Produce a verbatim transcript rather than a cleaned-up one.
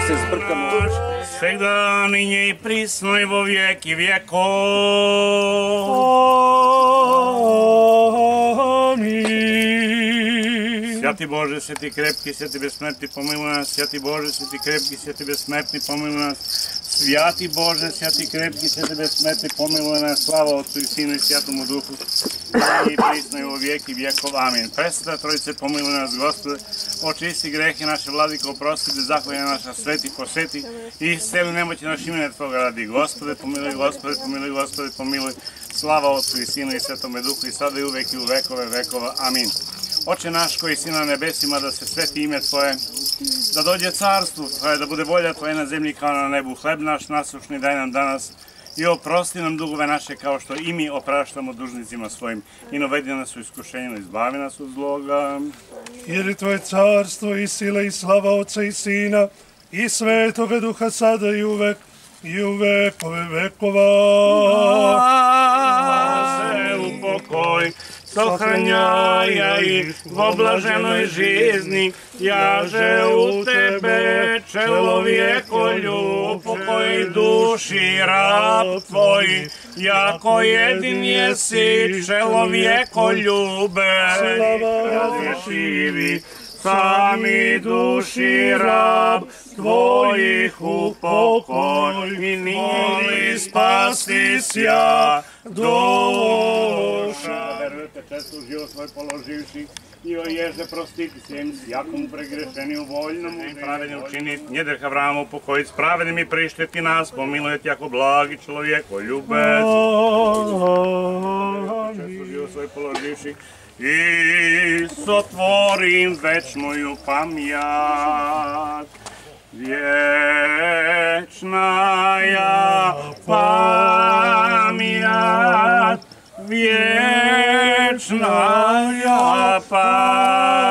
se zbrkamo. Всегда, ныне и присно и во веки веков. Аминь. Святый Боже, святый крепкий, святый бессмертный, помилуй нас. Святый Боже, святый крепкий, святый бессмертный, помилуй нас. Святый Боже, святый крепкий, святый бессмертный, помилуй нас. Слава Отцу и Сыну и Святому Духу. И присно и во веки веков. Амин. Пресвята Троице, помилуй нас, Господи. Очисти грехи наши, Владико, опрости, беззаконие наша, свети, посети и исцели немощи наши имене Твога ради. Господи, помилуй, Господи, помилуй, Господи, помилуй. Слава Отцу и Сыну и Святому Духу, и sada i uvek i u vekove vekova. Amin. Oče naš koji si na nebesima, da se sveti ime Tvoje, da dođe carstvo Tvoje, da bude volja Tvoja na zemlji kao na nebu. Hleb naš nasušni daj nam danas i oprosti nam dugove naše kao što i mi opraštamo dužnicima svojim. I novedi nas u iskušenje, izbavi nas od zloga. Jer je Tvoje carstvo i sila i slava Otca i Sina i Svetoga Duha sada i uvek i u vekove vekova. Se u pokoj sahranjaja i v oblaženoj žizni, jaže u Tebe čelovjekoljub, pokoj duši rab Tvoj, jako jedin jesi čelovjekoljube, razješivi sami duši rab Tvojih u pokoj i moli spasti sja duša. Verujete, često život svoj položivši i o ježe prostiti se im sjakom pregrešeniju voljnomu i pravedni učiniti. Njedrh Avramu pokojit spravednim i prišteti nas, pomilujete jako blagi čovjeko ljubec. Često život svoj položivši i sotvorim večnoju pamjat. Vječnaja pamjat, vječnaja pamjat.